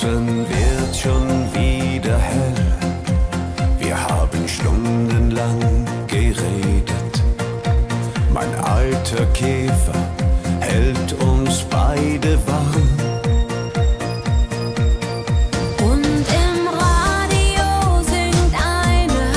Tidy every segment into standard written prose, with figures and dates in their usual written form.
Draußen wird schon wieder hell. Wir haben stundenlang geredet. Mein alter Käfer hält uns beide warm. Und im Radio singt einer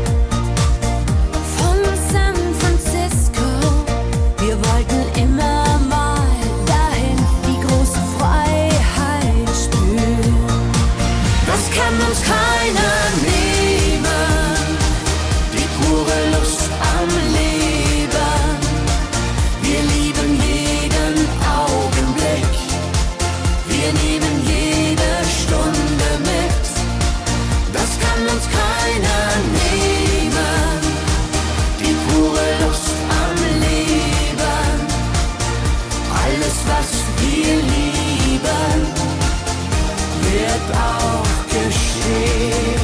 von San Francisco. Wir wollten immer mal dahin, die große Freiheit spüren. Das kann uns keiner nehmen, die pure Lust am Leben. Wir lieben jeden Augenblick, wir nehmen jede Stunde mit. Das kann uns keiner nehmen, die pure Lust am Leben. Alles, was wir lieben, wird auch geschehen.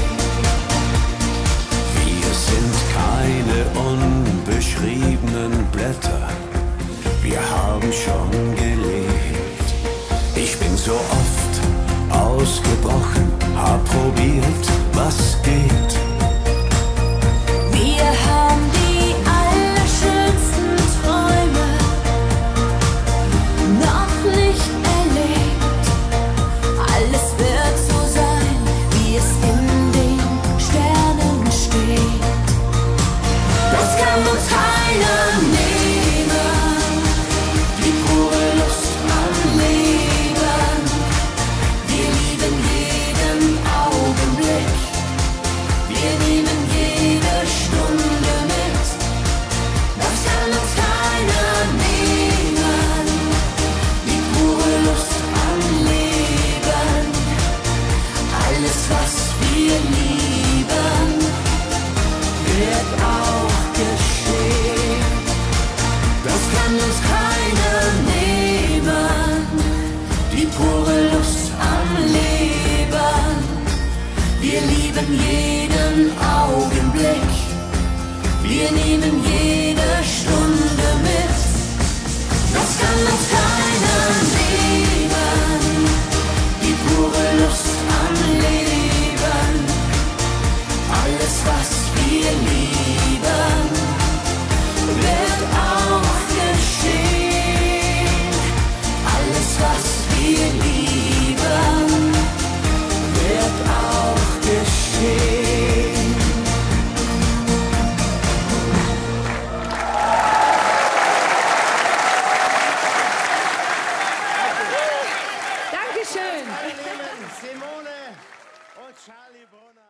Wir sind keine unbeschriebenen Blätter. Wir haben schon gelebt. Ich bin so oft ausgebrochen, hab probiert, was geht. Wir haben die allerschönsten Träume noch nicht erlebt. Alles wird so sein, wie es in den Sternen steht. Das kann uns keiner nehmen, die pure Lust am Leben. Wir lieben jeden Augenblick, wir nehmen jede Stunde mit. Das kann uns keiner nehmen, die pure Lust am Leben. Alles, was wir lieben, wird auch geschehen. Das kann uns keiner nehmen, die pure Lust am Leben. Wir lieben jeden Augenblick, wir nehmen jede Stunde mit. Das kann uns keiner nehmen, die pure Lust am Leben. Alles, was wir lieben, wird auch geschehen. Alles, was wir lieben, wird auch geschehen. Dankeschön. Simone und Charlie Brunner.